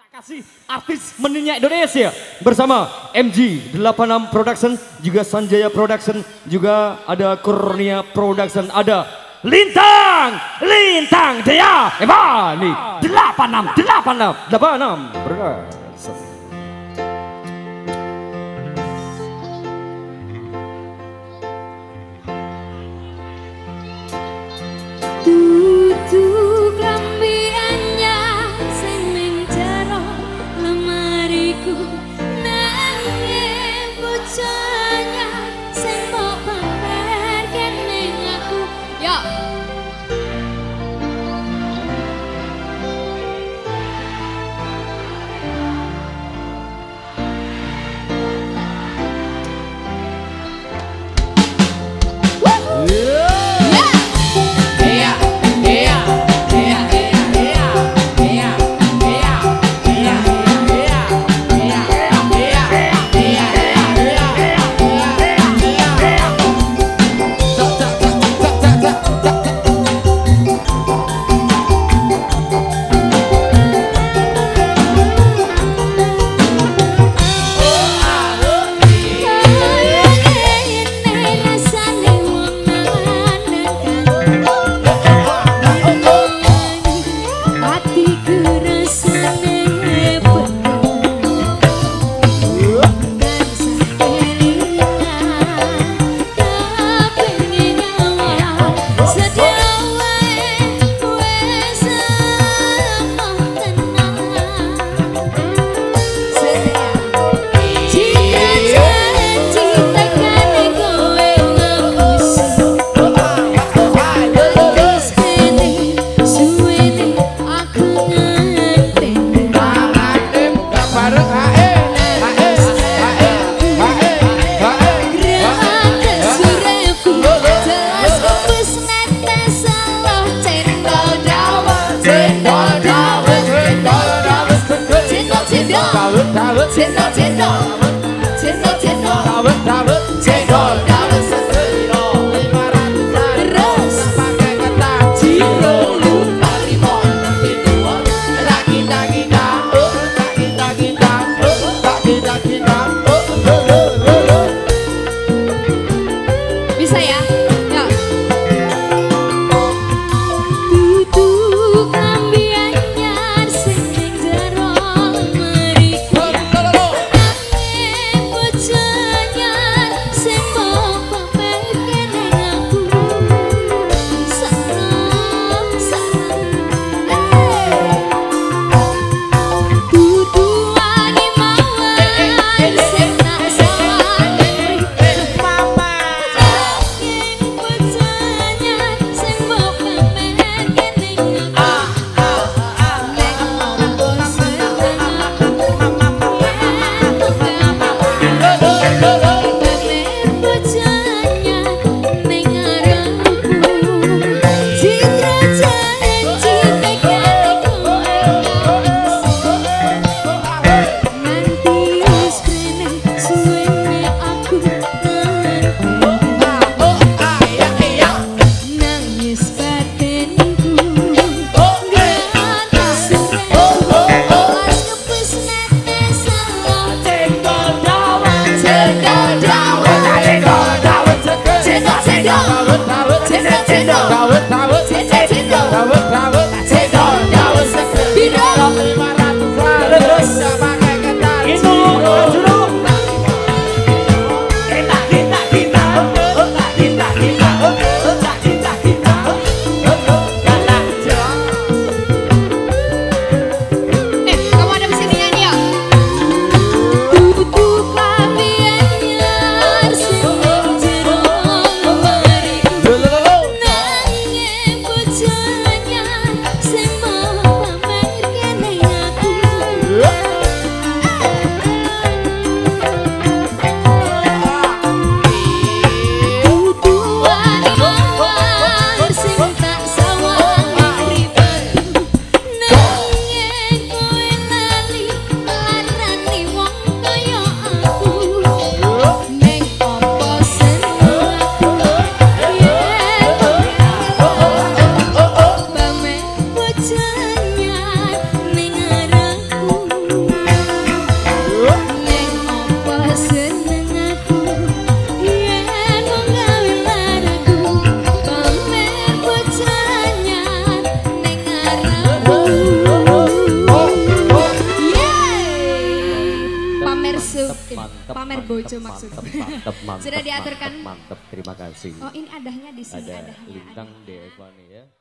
Kasih artis mendinya Indonesia bersama MG86 Production, juga Sanjaya Production, juga ada Kurnia Production, ada Lintang Jaya Evani 86 Production. Tutuk lambi anyar sing ning jero lemariku, nanging bocah anyar sing mbok pamerke ning aku. Ya Pamer bojo maksud. Mantep, Sudah diaturkan. Mantep, terima kasih. Oh ini adahnya di sini Ada adahnya. Lintang Deva nih ya.